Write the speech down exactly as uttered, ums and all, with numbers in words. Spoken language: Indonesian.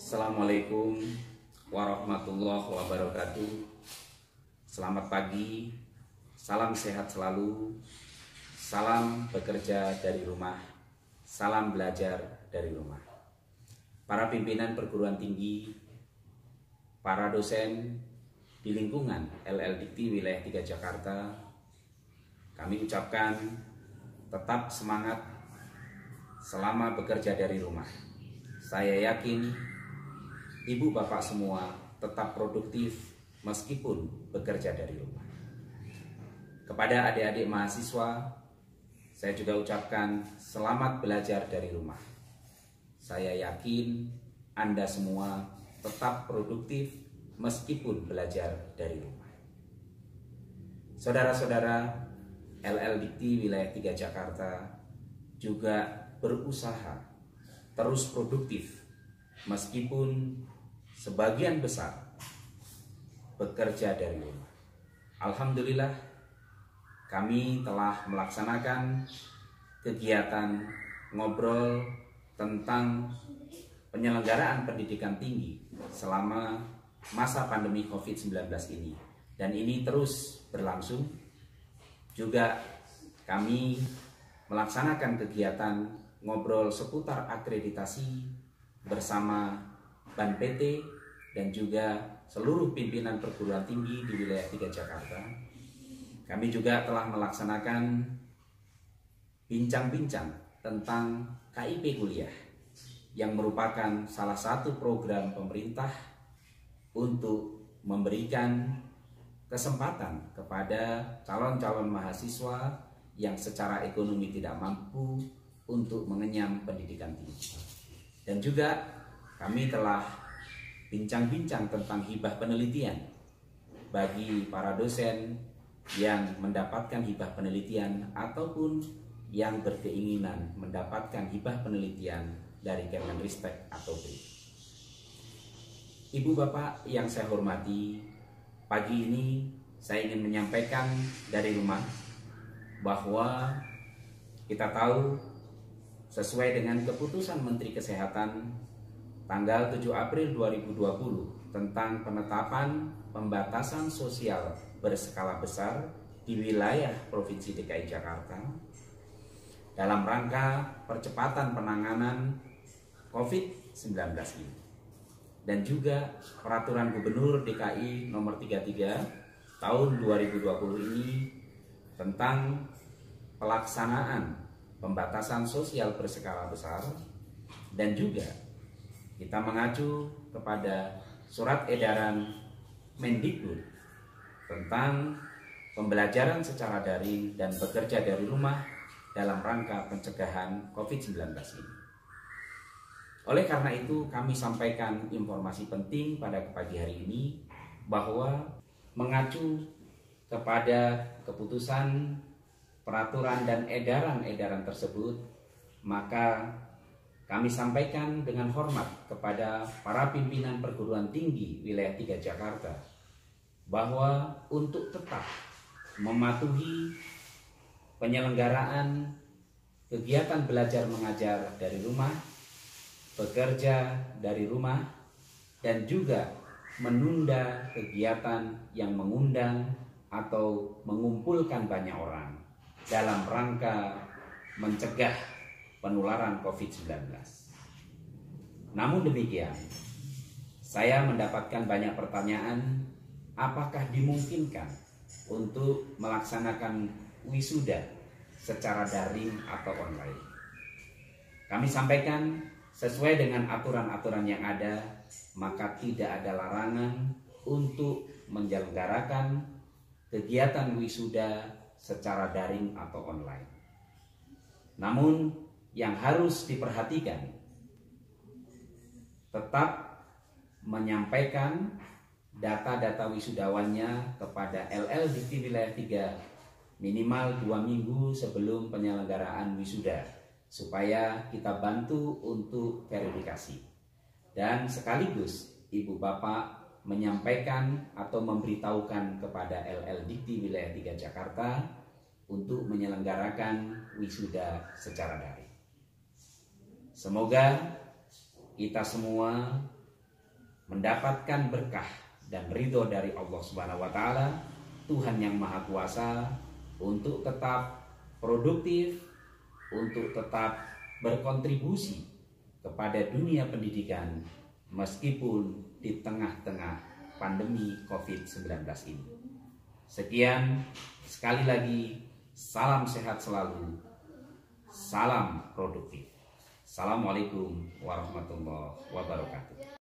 Assalamualaikum warahmatullahi wabarakatuh. Selamat pagi, salam sehat selalu, salam bekerja dari rumah, salam belajar dari rumah. Para pimpinan perguruan tinggi, para dosen di lingkungan L L Dikti Wilayah tiga Jakarta, kami ucapkan tetap semangat selama bekerja dari rumah. Saya yakin ibu bapak semua tetap produktif meskipun bekerja dari rumah. Kepada adik-adik mahasiswa, saya juga ucapkan selamat belajar dari rumah. Saya yakin Anda semua tetap produktif meskipun belajar dari rumah. Saudara-saudara, L L Dikti Wilayah tiga Jakarta juga berusaha terus produktif meskipun sebagian besar bekerja dari rumah. Alhamdulillah, kami telah melaksanakan kegiatan ngobrol tentang penyelenggaraan pendidikan tinggi selama masa pandemi covid sembilan belas ini. Dan ini terus berlangsung. Juga kami melaksanakan kegiatan ngobrol seputar akreditasi bersama B A N P T dan juga seluruh pimpinan perguruan tinggi di wilayah tiga Jakarta. Kami juga telah melaksanakan bincang-bincang tentang K I P kuliah yang merupakan salah satu program pemerintah untuk memberikan kesempatan kepada calon-calon mahasiswa yang secara ekonomi tidak mampu untuk mengenyam pendidikan tinggi. Dan juga kami telah bincang-bincang tentang hibah penelitian bagi para dosen yang mendapatkan hibah penelitian ataupun yang berkeinginan mendapatkan hibah penelitian dari Kemenristek atau B R I. Ibu bapak yang saya hormati, pagi ini saya ingin menyampaikan dari rumah bahwa kita tahu sesuai dengan keputusan Menteri Kesehatan tanggal tujuh April dua ribu dua puluh tentang penetapan pembatasan sosial berskala besar di wilayah Provinsi D K I Jakarta dalam rangka percepatan penanganan covid sembilan belas ini, dan juga peraturan Gubernur D K I nomor tiga puluh tiga tahun dua ribu dua puluh ini tentang pelaksanaan pembatasan sosial berskala besar, dan juga kita mengacu kepada surat edaran Mendikbud tentang pembelajaran secara daring dan bekerja dari rumah dalam rangka pencegahan covid sembilan belas ini. Oleh karena itu, kami sampaikan informasi penting pada pagi hari ini bahwa mengacu kepada keputusan peraturan dan edaran-edaran tersebut, maka kami sampaikan dengan hormat kepada para pimpinan perguruan tinggi wilayah tiga Jakarta bahwa untuk tetap mematuhi penyelenggaraan kegiatan belajar mengajar dari rumah, bekerja dari rumah, dan juga menunda kegiatan yang mengundang atau mengumpulkan banyak orang dalam rangka mencegah penularan covid sembilan belas. Namun demikian, saya mendapatkan banyak pertanyaan, apakah dimungkinkan untuk melaksanakan wisuda secara daring atau online? Kami sampaikan sesuai dengan aturan-aturan yang ada, maka tidak ada larangan untuk menyelenggarakan kegiatan wisuda secara daring atau online. Namun yang harus diperhatikan, tetap menyampaikan data-data wisudawannya kepada L L Dikti Wilayah tiga minimal dua minggu sebelum penyelenggaraan wisuda, supaya kita bantu untuk verifikasi. Dan sekaligus ibu bapak menyampaikan atau memberitahukan kepada L L Dikti Wilayah tiga Jakarta untuk menyelenggarakan wisuda secara daring. Semoga kita semua mendapatkan berkah dan ridho dari Allah Subhanahu wa taala, Tuhan yang Maha Kuasa, untuk tetap produktif, untuk tetap berkontribusi kepada dunia pendidikan meskipun di tengah-tengah pandemi covid sembilan belas ini. Sekian, sekali lagi, salam sehat selalu, salam produktif. Assalamualaikum warahmatullahi wabarakatuh.